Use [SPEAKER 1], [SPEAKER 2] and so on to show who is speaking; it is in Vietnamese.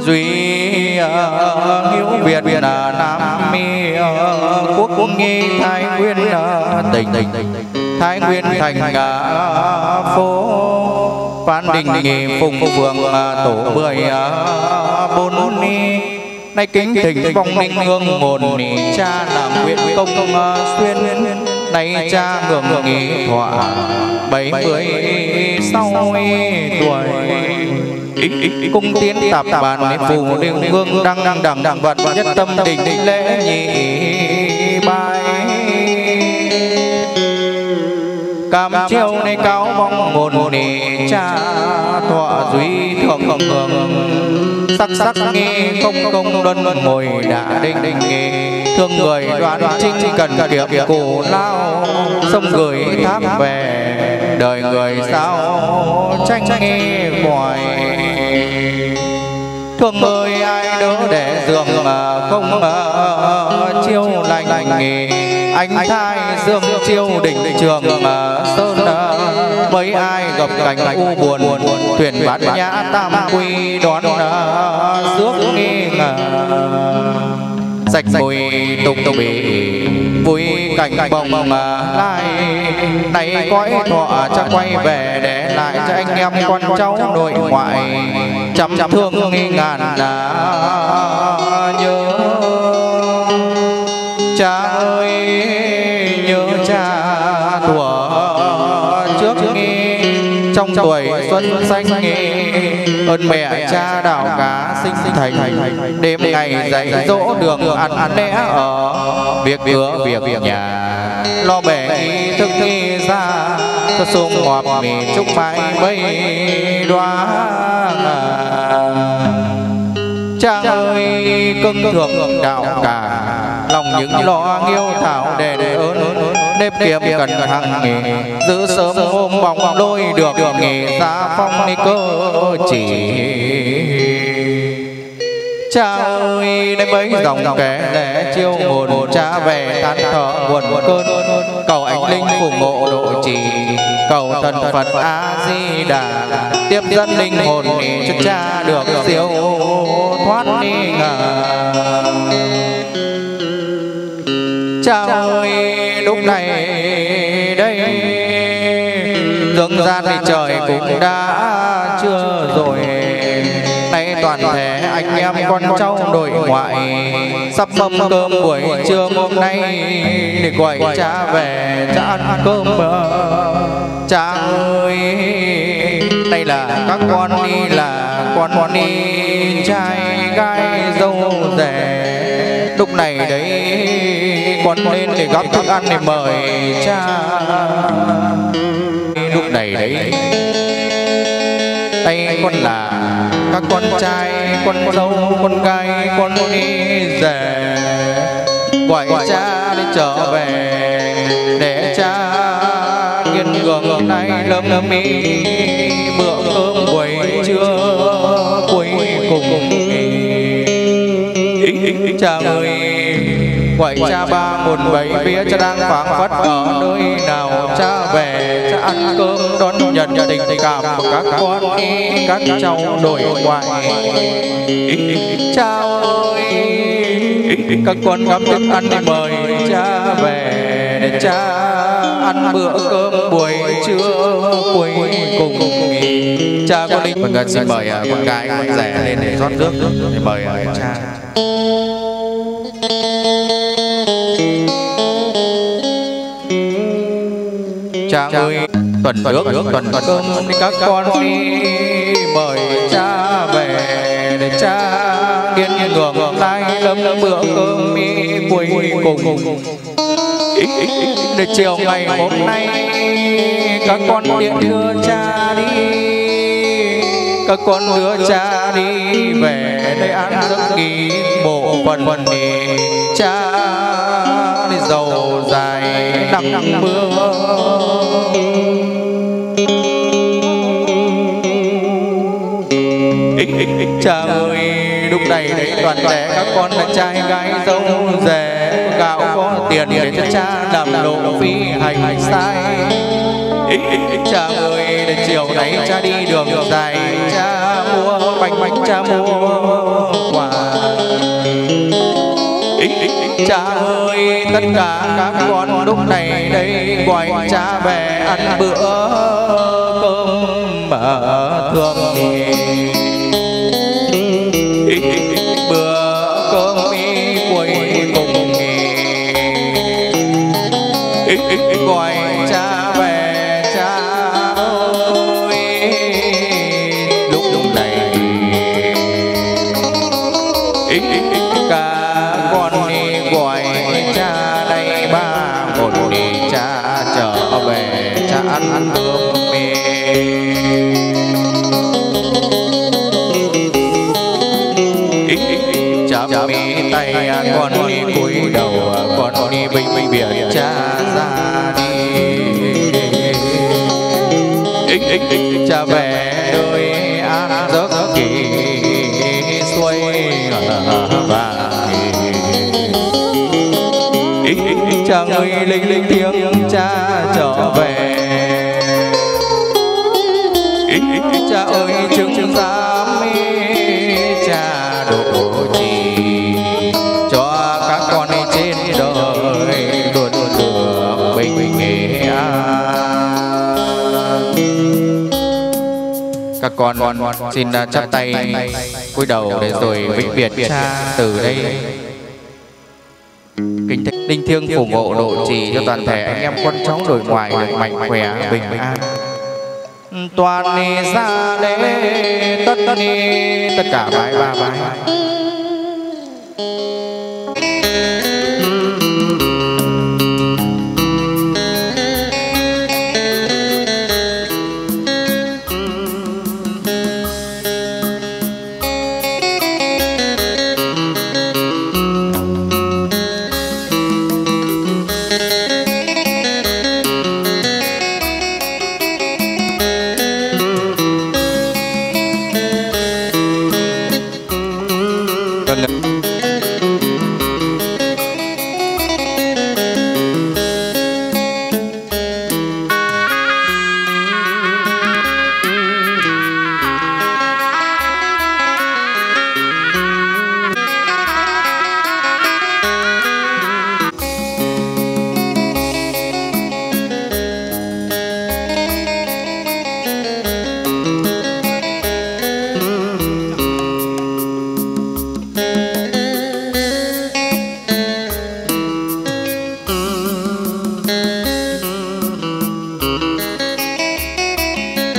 [SPEAKER 1] duy hiếu Việt là Nam Mi quốc nghi Thái Nguyên tỉnh Thái Nguyên thành phố Phan Đình Nghỉ Phùng Phường tổ 14 ni nay kính thỉnh vong linh hương mồn cha là Nguyễn Công Xuyên nay cha hưởng nghỉ thọ 76 tuổi cung tiến tạp bản phù linh hương đăng vật nhất tâm đình lễ nhị bài cam chiêu nay cáo vong mồn cha thọ duy thượng sắc nghi không luân ngồi đã đinh nghề thương người đoán chính cần điệp cổ lao sông gửi tháp về đời người sao tranh nghe ngoài thương ơi ai đỡ để giường mà không chiêu lành nghề anh thai dương chiêu đỉnh trường sơn mấy ai gặp cảnh u buồn thuyền bát nhã tam quy đón rước nghi sạch mùi tục bỉ vui cảnh bồng lai này cõi thọ cha quay về để lại cho anh em con cháu nội ngoại trăm thương nghi ngàn nhớ cha ơi nhớ cha thuở trước nghi trong tuổi xuân xanh nghi ơn mẹ cha đào cá sinh thành đêm ngày dạy dỗ đường ăn lẽ ở việc nhà lo bể nghi thức nghi ra cho sung ngọt mì chúc mãi mây đoá cha ơi cưng thượng đạo cả lòng những lo nghiêu thảo để ơn nếp kiệm cần hằng nghề giữ sớm hôm bóng đôi được nghề ra phong ni cơ chỉ cha ơi đây mấy dòng kẻ lẽ chiêu hồn cha về than thở buồn cơn cầu anh linh phù hộ độ trì cầu thần Phật A Di Đà tiếp dẫn linh hồn cho cha được siêu thoát đi ngờ cha ơi lúc này đây dương gian thì trời cũng đã trưa rồi nay toàn thể anh em con cháu đội ngoại sắp mâm cơm buổi trưa hôm nay để gọi cha về cha ăn cơm cha ơi đây là các con đi là con đi trai gái dâu rể lúc này đấy con lên để gắp thức ăn để mời cha lúc này đấy đây con là các con trai con dâu con gái con đi rể gọi cha đi trở về để cha nghiên gường nay lâm mi bữa cơm buổi trưa cuối cùng cha ơi gọi cha ba nguồn bảy phía cha đang phảng phất ở nơi nào cha về cha ăn cơm đón nhận tình cảm của các con các cháu đội ngoại cha ơi các con gắp thức ăn để mời cha về để cha ăn bữa cơm buổi trưa cuối cùng cha có linh vâng xin mời con gái con rể lên để rót nước để mời cha cha ơi tuần nước tuần cơm đi các con đi mời cha về để cha kiên ngưỡng lai lâm bữa cơm đi cuối cùng để chiều ngày hôm nay các con điện đưa cha đi các con đưa cha đi về đây ăn giấc nghỉ bộ phận đi cha đi giàu dài nắng mưa cha ơi lúc này đấy toàn thể các con là trai gái dâu rể gạo có tiền để cho cha làm lộ phi hành sai cha ơi để chiều nay cha đi đường dài cha mua bánh cha mua quà. Cha ơi tất cả các con lúc này đây gọi cha về ăn bữa cơm mà thương bữa cơm cuối cùng gọi cha về cha ơi lúc này cả con đi gọi cha đây ba một đi cha trở về cha ăn cơm chạm mi tay con đi cúi đầu con đi bình biển cha ra đi cha về nơi an giấc kỳ xuôi vàng cha ơi linh linh tiếng cha trở về cha ơi chứng giám cha độ trì cho các con trên đời luôn được bình an. Các con xin chắp tay cúi đầu để rồi vĩnh biệt cha từ đây. Kính linh thiêng phù hộ độ trì cho toàn thể anh em con cháu nội ngoại được mạnh khỏe bình an. Toàn gia lễ tất cả bái ba bái.